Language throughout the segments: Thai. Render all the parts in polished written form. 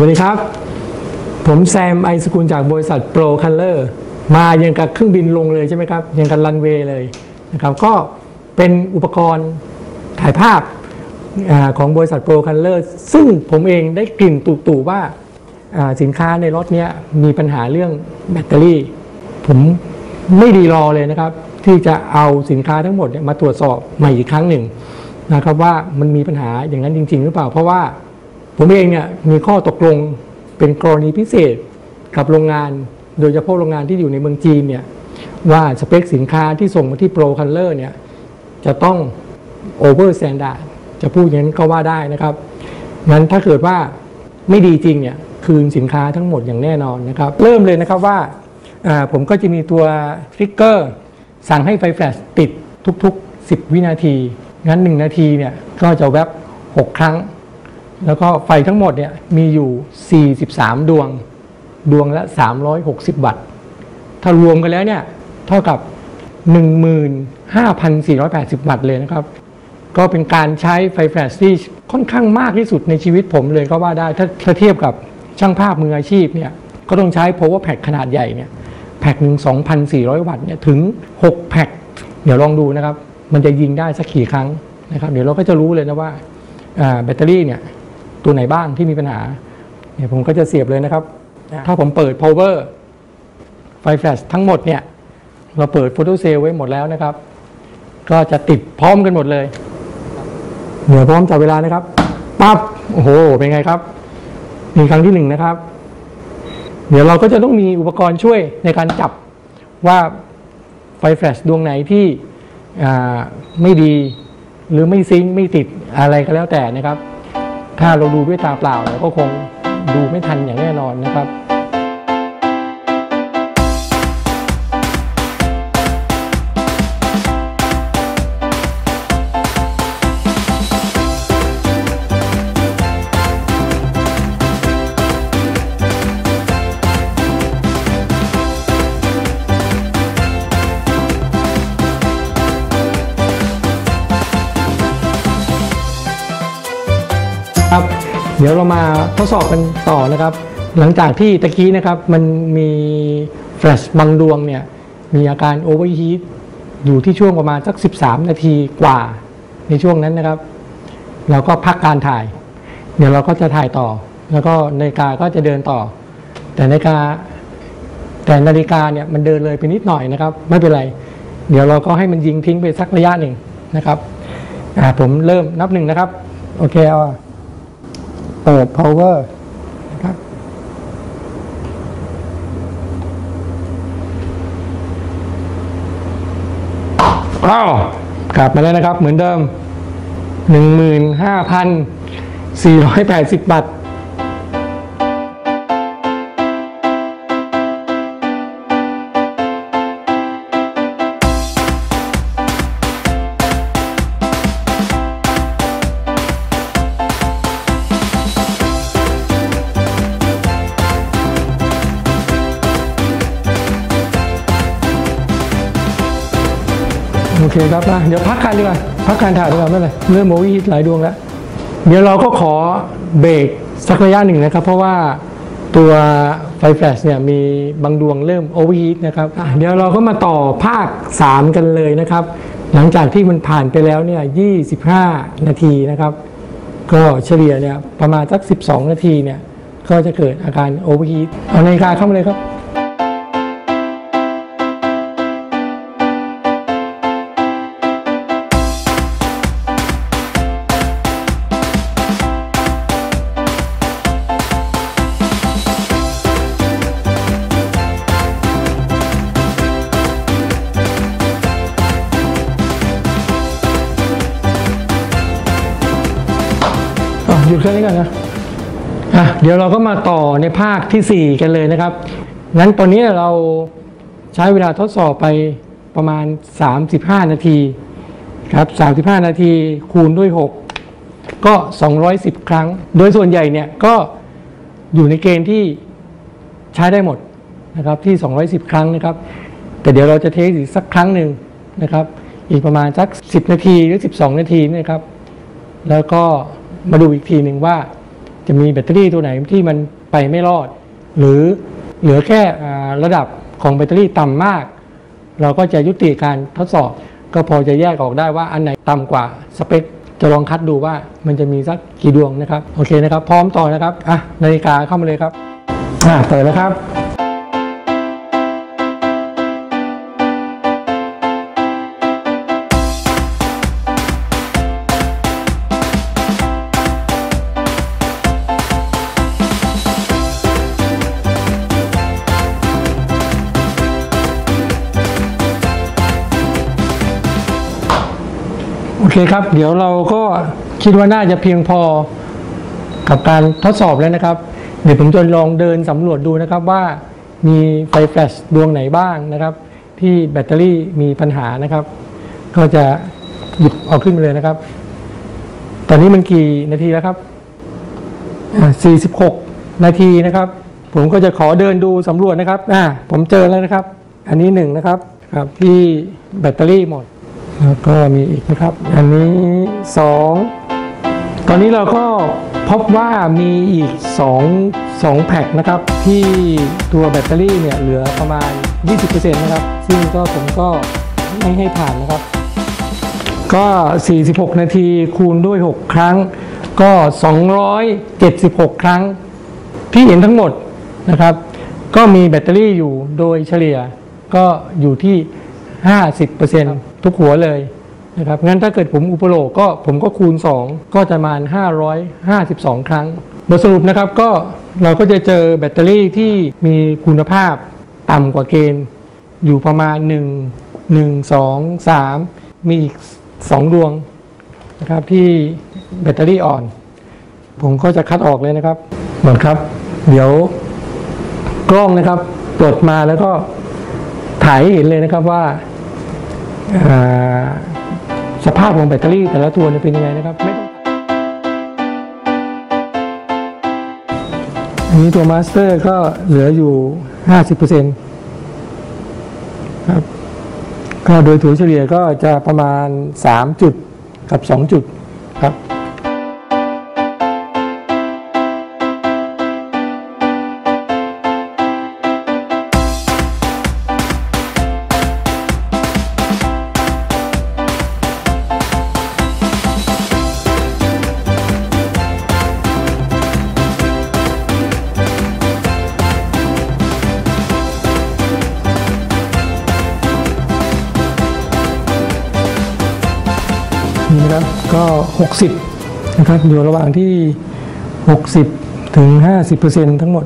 วัสดีครับผมแซมไอสกุลจากบริษัทโปรคัลเลอร์มาอย่างกับเครื่องบินลงเลยใช่ไหมครับอย่างกับรันเวย์เลยนะครับก็เป็นอุปกรณ์ถ่ายภาพของบริษัทโปรคัลเลอร์ซึ่งผมเองได้กลิ่นตู่ๆว่าสินค้าในรถนี้มีปัญหาเรื่องแบตเตอรี่ผมไม่ดีรอเลยนะครับที่จะเอาสินค้าทั้งหมดมาตรวจสอบใหม่อีกครั้งหนึ่งนะครับว่ามันมีปัญหาอย่างนั้นจริงๆหรือเปล่าเพราะว่าผมเองเนี่ยมีข้อตกลงเป็นกรณีพิเศษกับโรงงานโดยเฉพาะโรงงานที่อยู่ในเมืองจีนเนี่ยว่าสเปคสินค้าที่ส่งมาที่โปรคัลเลอร์เนี่ยจะต้องโอเวอร์สแตนดาร์ดจะพูดอย่างนั้นก็ว่าได้นะครับงั้นถ้าเกิดว่าไม่ดีจริงเนี่ยคืนสินค้าทั้งหมดอย่างแน่นอนนะครับเริ่มเลยนะครับว่าผมก็จะมีตัวทริกเกอร์สั่งให้ไฟแฟลชติดทุกๆ10 วินาทีงั้น1 นาทีเนี่ยก็จะแวบ6 ครั้งแล้วก็ไฟทั้งหมดเนี่ยมีอยู่43ดวงละ360 วัตต์ถ้ารวมกันแล้วเนี่ยเท่ากับ 15,480 วัตต์เลยนะครับก็เป็นการใช้ไฟแฟลชที่ค่อนข้างมากที่สุดในชีวิตผมเลยก็ว่าได้ถ้าเทียบกับช่างภาพมืออาชีพเนี่ยก็ต้องใช้ power pack ขนาดใหญ่เนี่ยแพ็คหนึ่ง 2,400 วัตต์เนี่ยถึง6แพ็คเดี๋ยวลองดูนะครับมันจะยิงได้สักกี่ครั้งนะครับเดี๋ยวเราก็จะรู้เลยนะว่าแบตเตอรี่เนี่ยตัวไหนบ้างที่มีปัญหาเนี่ยผมก็จะเสียบเลยนะครับถ้าผมเปิด power ไฟแฟลชทั้งหมดเนี่ยเราเปิดโฟโตเซลล์ไว้หมดแล้วนะครับก็จะติดพร้อมกันหมดเลยเดี๋ยวพร้อมจับเวลานะครับปั๊บโอ้โหเป็นไงครับมีครั้งที่1นะครับเดี๋ยวเราก็จะต้องมีอุปกรณ์ช่วยในการจับว่าไฟแฟลชดวงไหนที่ไม่ดีหรือไม่ซิงค์ไม่ติดอะไรก็แล้วแต่นะครับถ้าเราดูด้วยตาเปล่าเราก็คงดูไม่ทันอย่างแน่นอนนะครับครับเดี๋ยวเรามาทดสอบกันต่อนะครับหลังจากที่ตะกี้นะครับมันมีแฟลชบางดวงเนี่ยมีอาการโอเวอร์ฮีทอยู่ที่ช่วงประมาณสัก13 นาทีกว่าในช่วงนั้นนะครับเราก็พักการถ่ายเดี๋ยวเราก็จะถ่ายต่อแล้วก็นาฬิกาก็จะเดินต่อแต่นาฬิกาเนี่ยมันเดินเลยไปนิดหน่อยนะครับไม่เป็นไรเดี๋ยวเราก็ให้มันยิงทิ้งไปสักระยะหนึ่งนะครับผมเริ่มนับ1นะครับโอเคเอาเปิด power นะครับอ้าวกลับมาแล้วนะครับเหมือนเดิม 15,480 วัตต์โอเคครับมาเดี๋ยวพักกันดีกว่าพักการถ่ายดีกว่าไม่เป็นไรเริ่มโอเวอร์ฮีทหลายดวงแล้วเดี๋ยวเราก็ขอเบรกสักระยะหนึ่งนะครับเพราะว่าตัวไฟแฟลชเนี่ยมีบางดวงเริ่มโอเวอร์ฮีทนะครับเดี๋ยวเราก็มาต่อภาค3กันเลยนะครับหลังจากที่มันผ่านไปแล้วเนี่ย25 นาทีนะครับก็เฉลี่ยเนี่ยประมาณสัก12 นาทีเนี่ยก็จะเกิดอาการโอเวอร์ฮีทเอานาฬิกาเข้ามาเลยครับหยุดแค่นี้ก่อนนะเดี๋ยวเราก็มาต่อในภาคที่4กันเลยนะครับงั้นตอนนี้เราใช้เวลาทดสอบไปประมาณ35 นาทีครับ35 นาทีคูณด้วย6ก็210 ครั้งโดยส่วนใหญ่เนี่ยก็อยู่ในเกณฑ์ที่ใช้ได้หมดนะครับที่210 ครั้งนะครับแต่เดี๋ยวเราจะเทสอีกสักครั้งหนึ่งนะครับอีกประมาณสัก10 นาทีหรือ12 นาทีนะครับแล้วก็มาดูอีกทีหนึ่งว่าจจะมีแบตเตอรี่ตัวไหนที่มันไปไม่รอดหรือเหลือแค่ระดับของแบตเตอรี่ต่ำมากเราก็จะยุติการทดสอบก็พอจะแยกออกได้ว่าอันไหนต่ำกว่าสเปคจะลองคัดดูว่ามันจะมีสักกี่ดวงนะครับโอเคนะครับพร้อมต่อนะครับนาฬิกาเข้ามาเลยครับเปิดแล้วครับโอเคครับเดี๋ยวเราก็คิดว่าน่าจะเพียงพอกับการทดสอบแล้วนะครับเดี๋ยวผมจะลองเดินสำรวจดูนะครับว่ามีไฟแฟลชดวงไหนบ้างนะครับที่แบตเตอรี่มีปัญหานะครับก็จะหยิบเอาขึ้นมาเลยนะครับตอนนี้มันกี่นาทีแล้วครับ46นาทีนะครับผมก็จะขอเดินดูสำรวจนะครับผมเจอแล้วนะครับอันนี้1นะครับที่แบตเตอรี่หมดแล้วก็มีอีกนะครับอันนี้2ตอนนี้เราก็พบว่ามีอีก2แพ็คนะครับที่ตัวแบตเตอรี่เนี่ยเหลือประมาณ 20% นะครับซึ่งก็ผมก็ไม่ให้ผ่านนะครับก็46นาทีคูณด้วย6ครั้งก็276ครั้งที่เห็นทั้งหมดนะครับก็มีแบตเตอรี่อยู่โดยเฉลี่ยก็อยู่ที่ 50% ทุกหัวเลยนะครับงั้นถ้าเกิดผมอุปโลกก็ผมก็คูณ2ก็จะประมาณ552ครั้งโดยสรุปนะครับก็เราก็จะเจอแบตเตอรี่ที่มีคุณภาพต่ำกว่าเกณฑ์อยู่ประมาณ1 2 3มีอีก2ดวงนะครับที่แบตเตอรี่อ่อนผมก็จะคัดออกเลยนะครับหมดครับเดี๋ยวกล้องนะครับตรวจมาแล้วก็ถ่ายให้เห็นเลยนะครับว่าสภาพของแบตเตอรี่แต่ละตัวเป็นยังไงนะครับไม่ต้องอันนี้ตัวมาสเตอร์ก็เหลืออยู่ 50% ครับก็โดยถัวเฉลี่ยก็จะประมาณ3จุดกับ2จุดครับนี่นะครับก็60นะครับอยู่ระหว่างที่60ถึง 50% ทั้งหมด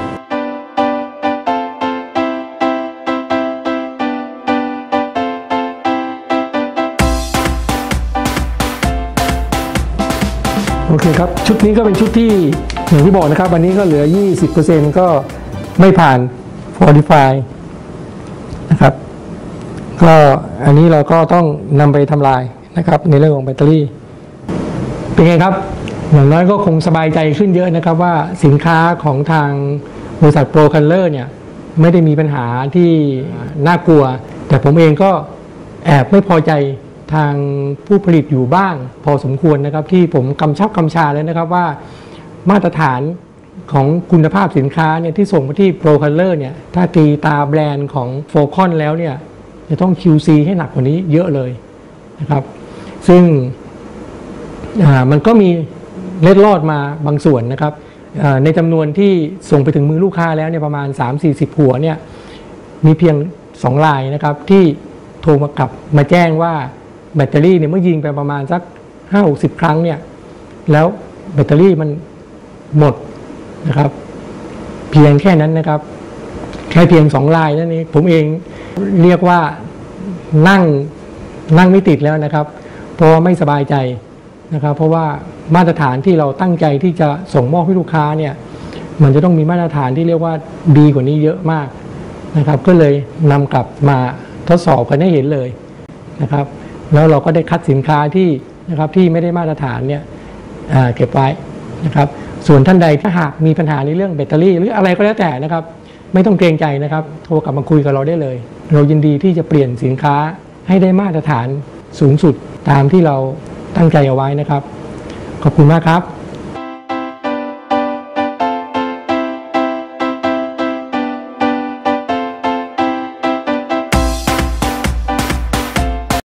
โอเคครับชุดนี้ก็เป็นชุดที่อย่างที่บอกนะครับวันนี้ก็เหลือ 20% ก็ไม่ผ่าน Fortify นะครับก็อันนี้เราก็ต้องนำไปทำลายนะครับในเรื่องของแบตเตอรี่เป็นไงครับอย่างน้อยก็คงสบายใจขึ้นเยอะนะครับว่าสินค้าของทางบริษัท Pro Color เนี่ยไม่ได้มีปัญหาที่น่ากลัวแต่ผมเองก็แอบไม่พอใจทางผู้ผลิตอยู่บ้างพอสมควรนะครับที่ผมกำชับกำชาแล้วนะครับว่ามาตรฐานของคุณภาพสินค้าเนี่ยที่ส่งมาที่ Pro Color เนี่ยถ้าตีตาแบรนด์ของ Focon แล้วเนี่ยจะต้อง QC ให้หนักกว่านี้เยอะเลยนะครับซึ่งมันก็มีเล็ดลอดมาบางส่วนนะครับในจำนวนที่ส่งไปถึงมือลูกค้าแล้วเนี่ยประมาณ 3-40 หัวเนี่ยมีเพียง2รายนะครับที่โทรมากลับมาแจ้งว่าแบตเตอรี่เนี่ยเมื่อยิงไปประมาณสัก 50-60 ครั้งเนี่ยแล้วแบตเตอรี่มันหมดนะครับเพียงแค่นั้นนะครับแค่เพียง2รายนั่นเองผมเองเรียกว่านั่งไม่ติดแล้วนะครับเพราะว่าไม่สบายใจนะครับเพราะว่ามาตรฐานที่เราตั้งใจที่จะส่งมอบให้ลูกค้าเนี่ยมันจะต้องมีมาตรฐานที่เรียกว่าดีกว่านี้เยอะมากนะครับก็เลยนำกลับมาทดสอบกันให้เห็นเลยนะครับแล้วเราก็ได้คัดสินค้าที่นะครับที่ไม่ได้มาตรฐานเนี่ยเก็บไว้นะครับส่วนท่านใดถ้าหากมีปัญหาในเรื่องแบตเตอรี่หรืออะไรก็แล้วแต่นะครับไม่ต้องเกรงใจนะครับโทรกลับมาคุยกับเราได้เลยเรายินดีที่จะเปลี่ยนสินค้าให้ได้มาตรฐานสูงสุดตามที่เราตั้งใจเอาไว้นะครับขอบคุณมากครับ